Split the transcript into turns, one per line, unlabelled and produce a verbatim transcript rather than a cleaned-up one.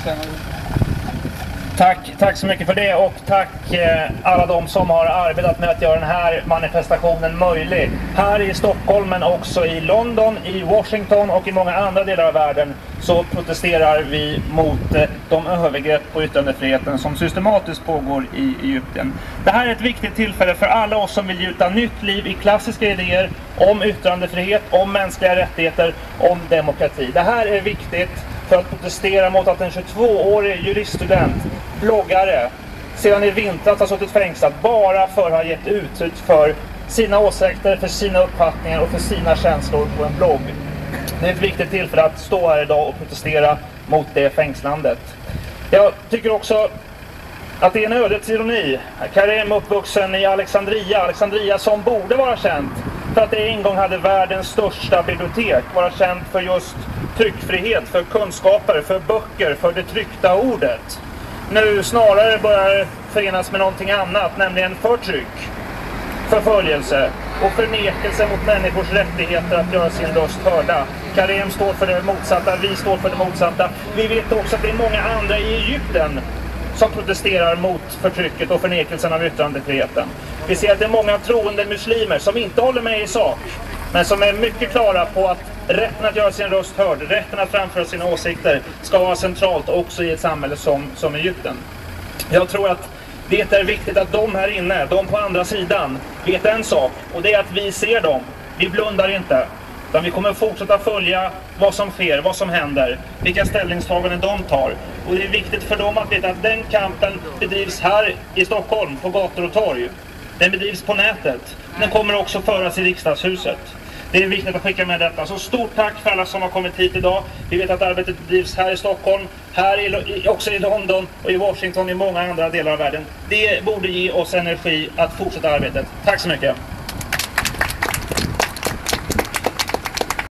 Tack, tack så mycket för det, och tack eh, alla de som har arbetat med att göra den här manifestationen möjlig. Här i Stockholm, men också i London, i Washington och i många andra delar av världen så protesterar vi mot eh, de övergrepp på yttrandefriheten som systematiskt pågår i Egypten. Det här är ett viktigt tillfälle för alla oss som vill gjuta nytt liv i klassiska idéer om yttrandefrihet, om mänskliga rättigheter, om demokrati. Det här är viktigt för att protestera mot att en tjugotvåårig juriststudent, bloggare, sedan i vintras har suttit fängslad bara för att ha gett uttryck för sina åsikter, för sina uppfattningar och för sina känslor på en blogg. Det är ett viktigt tillfälle att stå här idag och protestera mot det fängslandet. Jag tycker också att det är en ödets ironi. Karem uppvuxen i Alexandria, Alexandria som borde vara känt för att det en gång hade världens största bibliotek, vara känt för just tryckfrihet, för kunskaper, för böcker, för det tryckta ordet. Nu snarare börjar förenas med någonting annat, nämligen förtryck, förföljelse och förnekelse mot människors rättigheter att göra sin röst hörda. Karem står för det motsatta, vi står för det motsatta. Vi vet också att det är många andra i Egypten som protesterar mot förtrycket och förnekelsen av yttrandefriheten. Vi ser att det är många troende muslimer som inte håller med i sak, men som är mycket klara på att rätten att göra sin röst hörd, rätten att framföra sina åsikter ska vara centralt också i ett samhälle som, som Egypten. Jag tror att det är viktigt att de här inne, de på andra sidan, vet en sak, och det är att vi ser dem. Vi blundar inte, utan vi kommer fortsätta följa vad som sker, vad som händer, vilka ställningstaganden de tar. Och det är viktigt för dem att veta att den kampen bedrivs här i Stockholm, på gator och torg. Den bedrivs på nätet. Den kommer också föras i riksdagshuset. Det är viktigt att skicka med detta. Så stort tack för alla som har kommit hit idag. Vi vet att arbetet bedrivs här i Stockholm, här i, också i London och i Washington och i många andra delar av världen. Det borde ge oss energi att fortsätta arbetet. Tack så mycket.